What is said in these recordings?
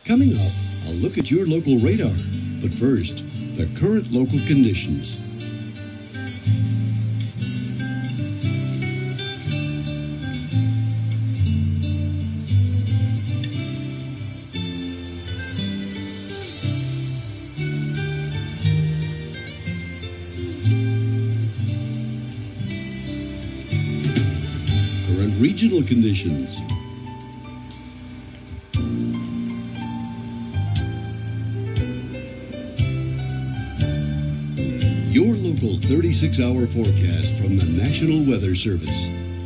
Coming up, a look at your local radar. But first, the current local conditions. Current regional conditions. Your local 36-hour forecast from the National Weather Service.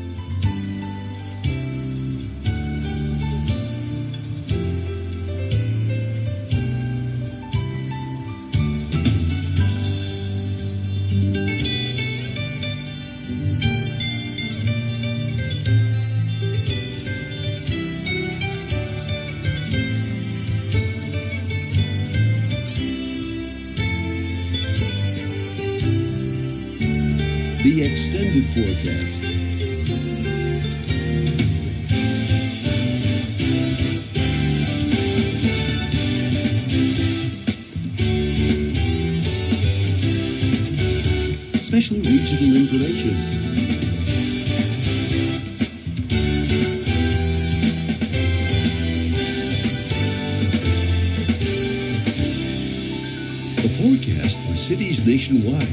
The extended forecast. Special regional information. The forecast for cities nationwide.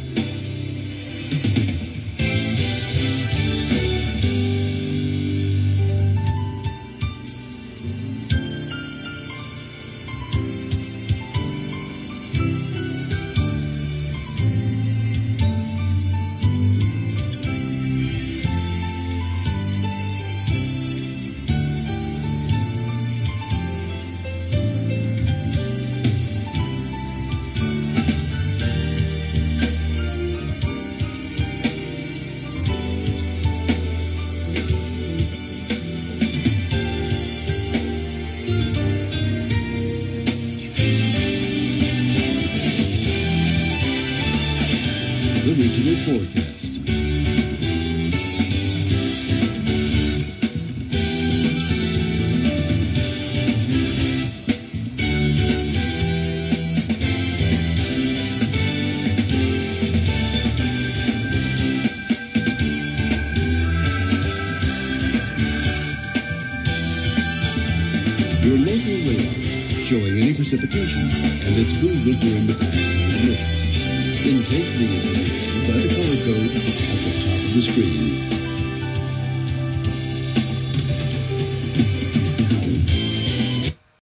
The regional forecast. Your local radar showing any precipitation and its movement during the past 90 minutes. Intensity is indicated by the color code at the top of the screen.